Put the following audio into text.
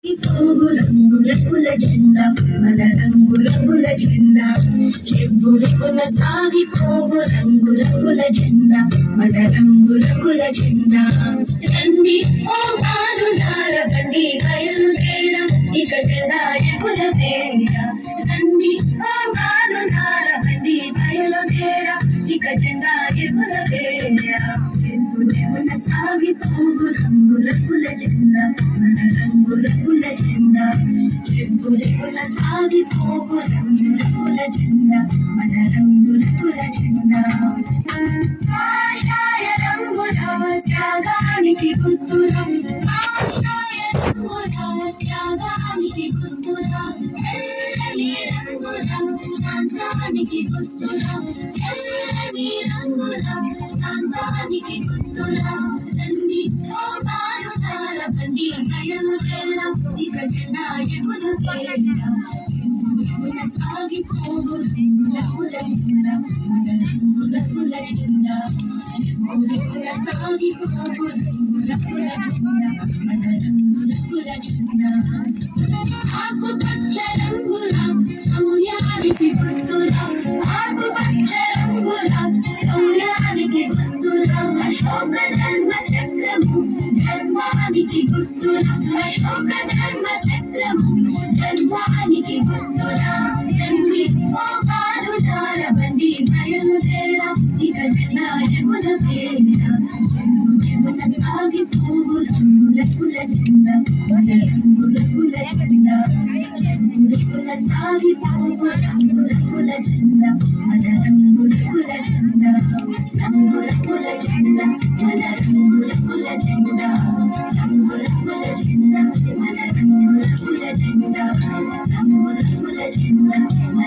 రంగుల జెండా మన రంగుల జెండా చెవుల సాగిపోవు రంగుల జెండా మన రంగుల జెండా రండి ఓ బాలులార బండి బయలుదేరా ఇక జెండా ఎగురవేరా రండి ఓ బాలులార బండి బయలుదేరా ఇక జెండా ఎగురవేరా చెవుల సాగిపోవు రంగుల జెండా మన రంగుల జెండా చెవుల సాగిపోవు రంగుల జెండా మన రంగుల జెండా ఆశాయ రంగుల త్యాగానికి గుర్తురా ఆశాయ రంగుల త్యాగానికి గుర్తురా ఎల్లని రంగుల శాంతానికి గుర్తురా ఎల్లని రంగుల శాంతానికి గుర్తురా రండి ఓ బాలులార బండి బయలుదేరా ఇక జెండా ఎగురవేరా చెవుల సాగిపోవు రంగుల జెండా మన రంగుల జెండా చెవుల సాగిపోవు రంగుల జెండా మన రంగుల జెండా ఆకుపచ్చ రంగుల సౌర్యానికి గుర్తురా ఆకుపచ్చ రంగుల సౌర్యానికి గుర్తురా అశోక ధర్మ చక్రము ధర్మానికి గుర్తురా అశోక ధర్మ చక్రము ధర్మానికి గుర్తురా రండి ఓ బాలులార బండి బయలుదేరా ఇక జెండా ఎగురవేరా చెవుల సాగిపోవు రంగుల జెండా మన రంగుల జెండా చెవుల సాగిపోవు రంగుల జెండా మన రంగుల జెండా రంగుల జెండా మన రంగుల జెండా రంగుల జెండా మన రంగుల జెండా రంగుల జెండా మన